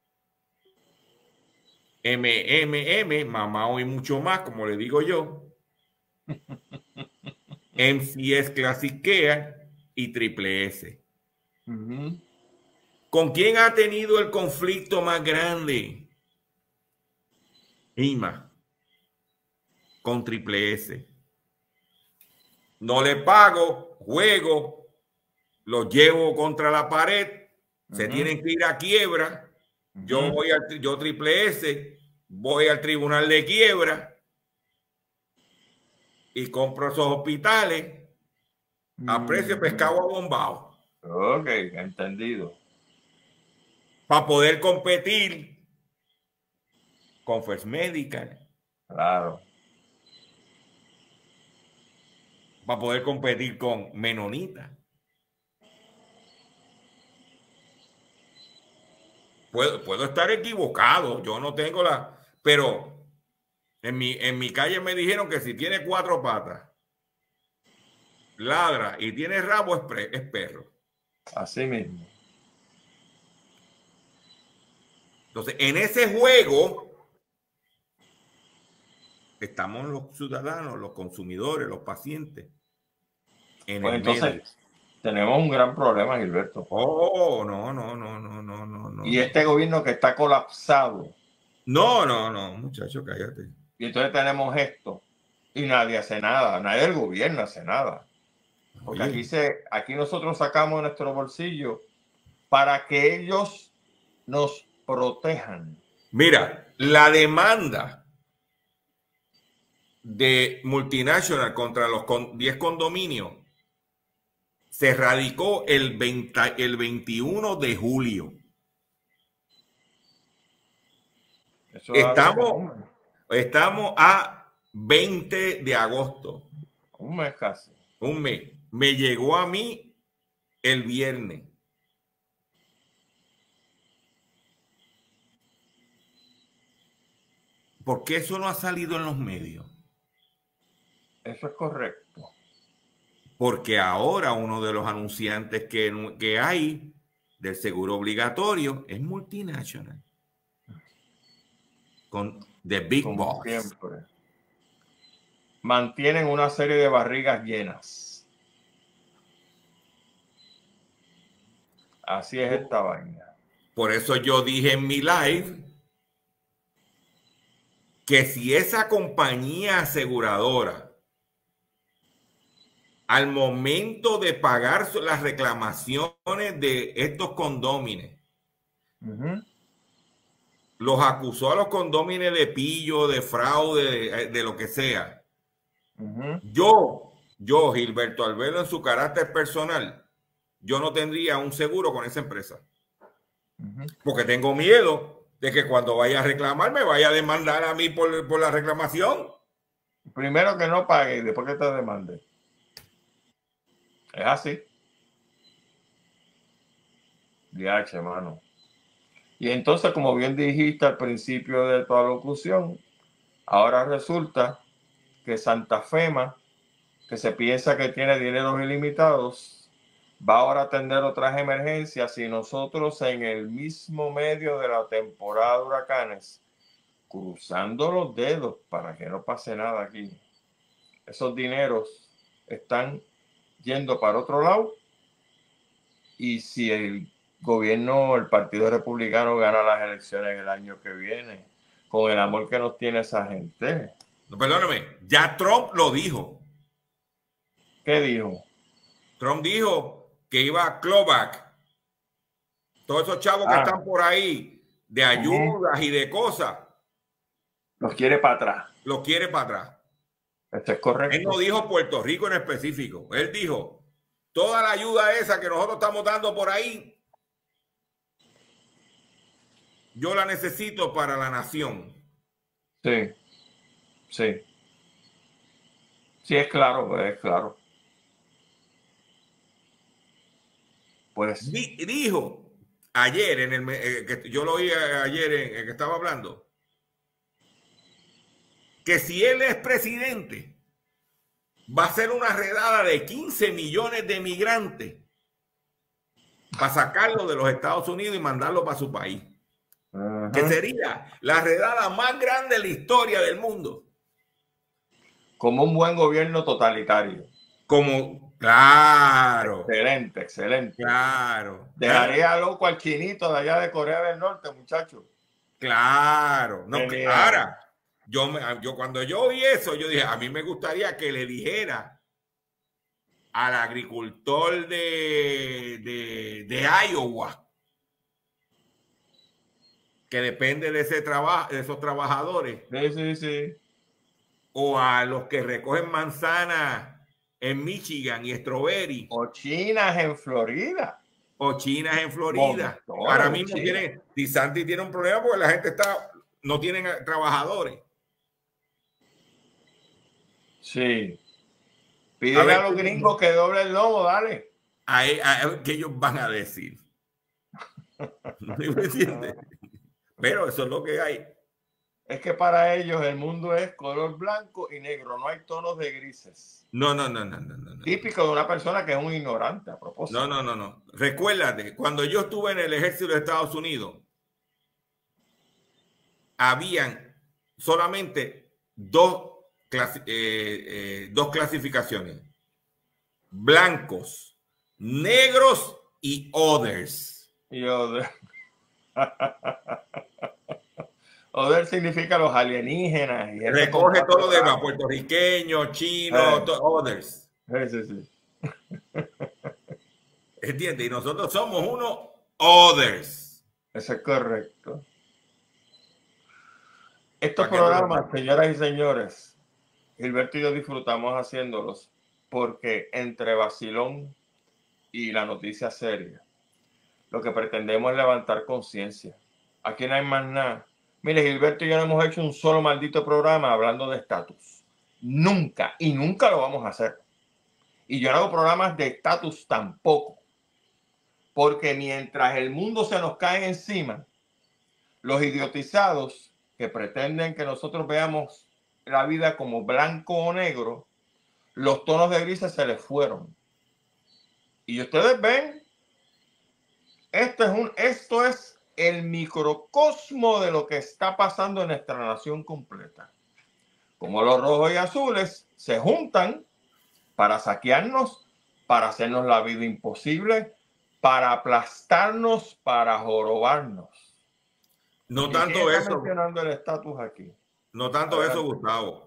S1: M M M, mamá hoy mucho más, como le digo yo. M C S Classic Care, y Triple S.
S2: Uh-huh.
S1: ¿Con quién ha tenido el conflicto más grande? I M A. Con Triple S. No le pago, juego, los llevo contra la pared, uh-huh. se tienen que ir a quiebra. Uh-huh. Yo voy al yo Triple S, voy al tribunal de quiebra y compro esos hospitales a precio de pescado abombado.
S2: Ok, entendido.
S1: Para poder competir con First Medical.
S2: Claro.
S1: Para poder competir con Menonita. Puedo, puedo estar equivocado, yo no tengo la... Pero en mi, en mi calle me dijeron que si tiene cuatro patas, ladra y tiene rabo, es, pre, es perro.
S2: Así mismo.
S1: Entonces, en ese juego estamos los ciudadanos, los consumidores, los pacientes. En
S2: pues
S1: el
S2: entonces,
S1: medio.
S2: Tenemos un gran problema, Gilberto.
S1: Oh, no, no, no, no, no, no, no.
S2: Y este gobierno que está colapsado.
S1: No, no, no, muchacho, cállate.
S2: Y entonces tenemos esto. Y nadie hace nada. Nadie del gobierno hace nada. Porque aquí, se, aquí nosotros sacamos nuestro bolsillo para que ellos nos protejan.
S1: Mira, la demanda de Multinational contra los diez condominios se radicó el, veinte, el veintiuno de julio. Eso estamos, estamos a veinte de agosto.
S2: Un mes casi.
S1: Un mes. Me llegó a mí el viernes. ¿Por qué eso no ha salido en los medios?
S2: Eso es correcto.
S1: Porque ahora uno de los anunciantes que, que hay del seguro obligatorio es Multinational. Con The Big
S2: Como
S1: Boss.
S2: Siempre. Mantienen una serie de barrigas llenas. Así es esta vaina.
S1: Por eso yo dije en mi live que si esa compañía aseguradora al momento de pagar las reclamaciones de estos condómines, uh-huh. los acusó a los condómines de pillo, de fraude, de, de lo que sea. Uh-huh. Yo, yo, Gilberto Albelo, en su carácter personal, yo no tendría un seguro con esa empresa. Uh-huh. Porque tengo miedo de que cuando vaya a reclamar me vaya a demandar a mí por, por la reclamación.
S2: Primero que no pague y después que te demande. Es así. Ya, hermano. Y entonces, como bien dijiste al principio de tu alocución, ahora resulta que Santa Fema, que se piensa que tiene dineros ilimitados, va ahora a atender otras emergencias y nosotros en el mismo medio de la temporada de huracanes, cruzando los dedos para que no pase nada aquí. Esos dineros están yendo para otro lado y si el gobierno, el Partido Republicano gana las elecciones el año que viene, con el amor que nos tiene esa gente.
S1: No, perdóname, ya Trump lo dijo.
S2: ¿Qué dijo?
S1: Trump dijo que iba a clawback. Todos esos chavos ah. que están por ahí de ayudas uh-huh. y de cosas.
S2: Los quiere para atrás.
S1: Los quiere para atrás.
S2: Esto es correcto.
S1: Él no dijo Puerto Rico en específico. Él dijo, toda la ayuda esa que nosotros estamos dando por ahí, yo la necesito para la nación.
S2: Sí, sí. Sí, es claro, es claro. Pues.
S1: Dijo ayer, en el, eh, que yo lo oí ayer en el que estaba hablando, que si él es presidente, va a ser una redada de quince millones de migrantes para sacarlo de los Estados Unidos y mandarlo para su país. Uh-huh. Que sería la redada más grande de la historia del mundo.
S2: Como un buen gobierno totalitario.
S1: Como, Claro.
S2: Excelente, excelente.
S1: Claro.
S2: Dejaría loco al chinito de allá de Corea del Norte, muchacho.
S1: Claro. No, claro. Yo, me, yo cuando yo vi eso, yo dije, a mí me gustaría que le dijera al agricultor de, de, de Iowa, que depende de ese trabajo, de esos trabajadores.
S2: Sí, sí, sí.
S1: O a los que recogen manzanas en Michigan y strawberry.
S2: O chinas en Florida.
S1: O chinas en Florida. Montones Ahora mismo tiene, DeSantis tiene un problema porque la gente está, no tienen trabajadores.
S2: Sí. Pide a, a los gringos que doble el lomo, dale.
S1: A, a, a, ¿qué ellos van a decir? ¿Me entiendes? Pero eso es lo que hay.
S2: Es que para ellos el mundo es color blanco y negro, no hay tonos de grises.
S1: No, no, no, no, no, no.
S2: Típico de una persona que es un ignorante, a propósito.
S1: No, no, no, no. Recuérdate, cuando yo estuve en el ejército de Estados Unidos, habían solamente dos, clasi eh, eh, dos clasificaciones. Blancos, negros y others.
S2: Y others. Other significa los alienígenas. Y
S1: recoge todo lo demás, puertorriqueños, chinos, eh. others.
S2: Sí, sí, sí.
S1: ¿Entiendes? Y nosotros somos unos others.
S2: Eso es correcto. Estos programas, señoras y señores, Gilberto y yo disfrutamos haciéndolos porque entre vacilón y la noticia seria, lo que pretendemos es levantar conciencia. Aquí no hay más nada. Mire, Gilberto y yo no hemos hecho un solo maldito programa hablando de estatus. Nunca, y nunca lo vamos a hacer. Y yo no hago programas de estatus tampoco. Porque mientras el mundo se nos cae encima, los idiotizados que pretenden que nosotros veamos la vida como blanco o negro, los tonos de grises se les fueron. Y ustedes ven, esto es, un, esto es el microcosmo de lo que está pasando en nuestra nación completa. Como los rojos y azules se juntan para saquearnos, para hacernos la vida imposible, para aplastarnos, para jorobarnos.
S1: No tanto eso.
S2: Mencionando el estatus aquí.
S1: No tanto Adelante. Eso, Gustavo.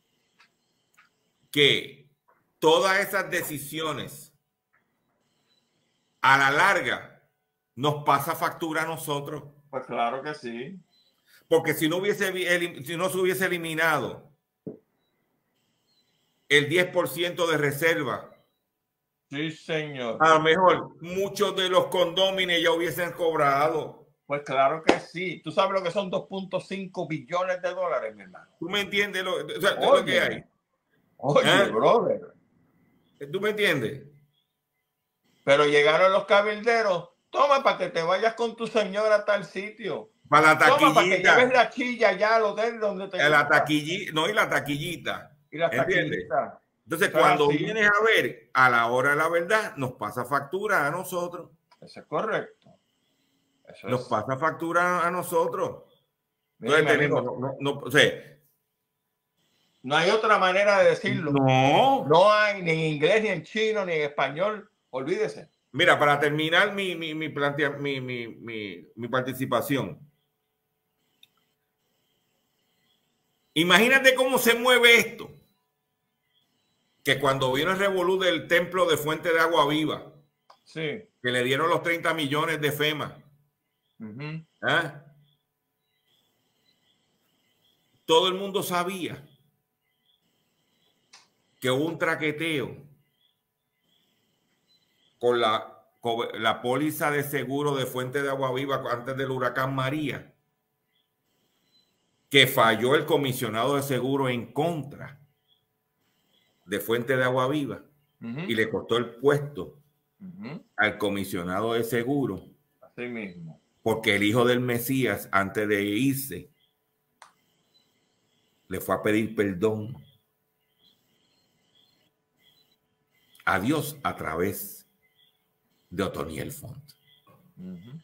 S1: Que todas esas decisiones a la larga nos pasa factura a nosotros.
S2: Pues claro que sí.
S1: Porque si no hubiese, si no se hubiese eliminado el diez por ciento de reserva.
S2: Sí, señor.
S1: A lo mejor muchos de los condóminos ya hubiesen cobrado.
S2: Pues claro que sí. ¿Tú sabes lo que son dos punto cinco billones de dólares, mi hermano?
S1: ¿Tú me entiendes lo, o sea, oye, lo que hay?
S2: Oye, ¿Eh? brother.
S1: ¿Tú me entiendes?
S2: Pero llegaron los cabilderos. Toma para que te vayas con tu señora a tal sitio.
S1: Para la taquillita.
S2: Toma para que lleves la chilla ya al hotel donde te
S1: La taquillita. No, y la taquillita.
S2: Y la taquillita.
S1: Entonces, Pero cuando así. vienes a ver, a la hora de la verdad, nos pasa factura a nosotros.
S2: Eso es correcto.
S1: Eso nos es... pasa factura a nosotros. Entonces, tenemos, no, no, no, o sea,
S2: no hay otra manera de decirlo.
S1: No.
S2: No hay ni en inglés, ni en chino, ni en español. Olvídese.
S1: Mira, para terminar mi, mi, mi, plantea, mi, mi, mi, mi participación. Imagínate cómo se mueve esto. Que cuando vino el revolú del templo de Fuente de Agua Viva,
S2: sí.
S1: que le dieron los treinta millones de FEMA.
S2: Uh-huh.
S1: ¿Eh? Todo el mundo sabía que hubo un traqueteo con la, con la póliza de seguro de Fuente de Agua Viva antes del huracán María, que falló el comisionado de seguro en contra de Fuente de Agua Viva uh-huh. y le costó el puesto uh-huh. al comisionado de seguro.
S2: Así mismo.
S1: Porque el hijo del Mesías, antes de irse, le fue a pedir perdón a Dios a través de Otoniel Font.
S2: Uh-huh.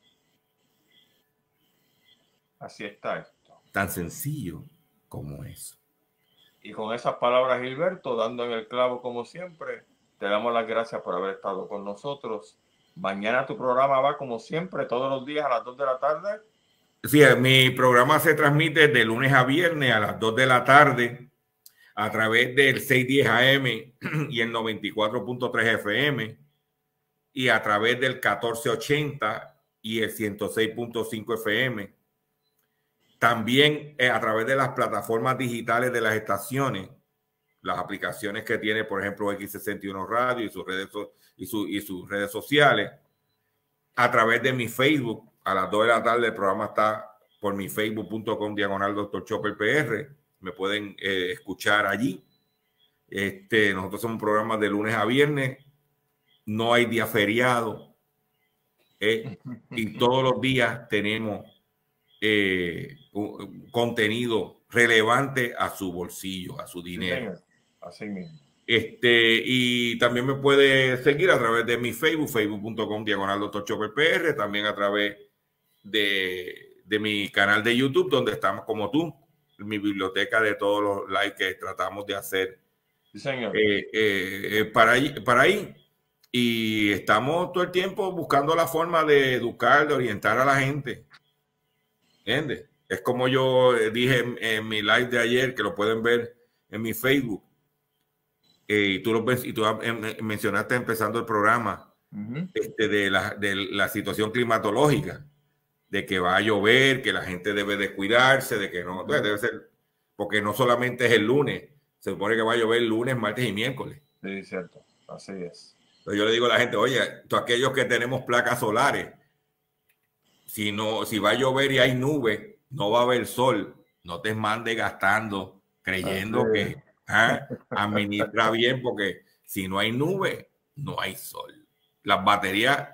S2: Así está esto.
S1: Tan sencillo como eso.
S2: Y con esas palabras, Gilberto, dando en el clavo como siempre, te damos las gracias por haber estado con nosotros. Mañana tu programa va como siempre, todos los días a las dos de la tarde.
S1: Sí, mi programa se transmite de lunes a viernes a las dos de la tarde a través del seiscientos diez A M y el noventa y cuatro punto tres F M y a través del catorce ochenta y el ciento seis punto cinco F M. También eh, a través de las plataformas digitales de las estaciones, las aplicaciones que tiene, por ejemplo, X sesenta y uno Radio y sus redes, y su, y sus redes sociales. A través de mi Facebook, a las dos de la tarde, el programa está por mi facebook punto com diagonal doctor Chopper P R. Me pueden eh, escuchar allí. Este, nosotros somos un programa de lunes a viernes. No hay día feriado. Eh, y todos los días tenemos eh, un contenido relevante a su bolsillo, a su dinero.
S2: Sí, así mismo.
S1: Este, y también me puede seguir a través de mi Facebook, facebook punto com diagonal doctor Chopper P R, también a través de, de mi canal de YouTube, donde estamos como tú, mi biblioteca de todos los likes que tratamos de hacer.
S2: Sí, señor.
S1: Eh, eh, para, ahí, para ahí. Y estamos todo el tiempo buscando la forma de educar, de orientar a la gente. ¿Entiendes? Es como yo dije en, en mi live de ayer, que lo pueden ver en mi Facebook. Eh, y tú, lo, y tú mencionaste empezando el programa uh-huh. este, de, la, de la situación climatológica, de que va a llover, que la gente debe de cuidarse, de que no, uh-huh. debe ser, porque no solamente es el lunes, se supone que va a llover lunes, martes y miércoles.
S2: Sí, cierto, así es.
S1: Entonces yo le digo a la gente, oye, tú aquellos que tenemos placas solares, si, no, si va a llover y hay nubes, no va a haber sol, no te mandes gastando, creyendo que ¿ah? administra bien, porque si no hay nube, no hay sol. Las baterías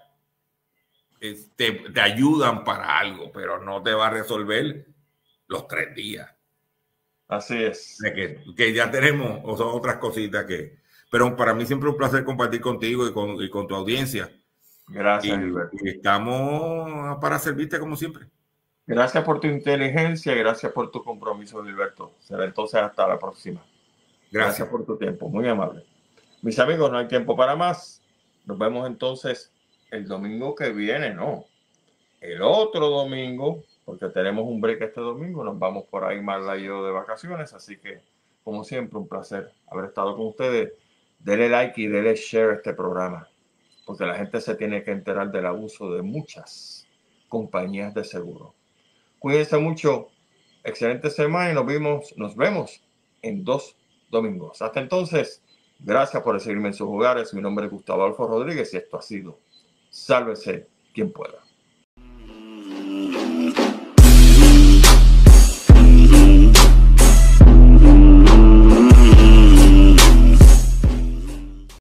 S1: te, te ayudan para algo, pero no te va a resolver los tres días.
S2: Así es.
S1: De que, que ya tenemos, o son otras cositas que... Pero para mí siempre es un placer compartir contigo y con, y con tu audiencia.
S2: Gracias,
S1: y,
S2: Gilberto.
S1: Y estamos para servirte como siempre.
S2: Gracias por tu inteligencia, gracias por tu compromiso, Gilberto. Será entonces hasta la próxima. Gracias. Gracias por tu tiempo, muy amable. Mis amigos, no hay tiempo para más. Nos vemos entonces el domingo que viene, ¿no? El otro domingo, porque tenemos un break este domingo, nos vamos por ahí Marla y yo de vacaciones, así que, como siempre, un placer haber estado con ustedes. Dele like y dele share a este programa, porque la gente se tiene que enterar del abuso de muchas compañías de seguro. Cuídense mucho, excelente semana y nos vemos, nos vemos en dos domingos. Hasta entonces, gracias por seguirme en sus hogares. Mi nombre es Gustavo Adolfo Rodríguez y esto ha sido Sálvese quien pueda.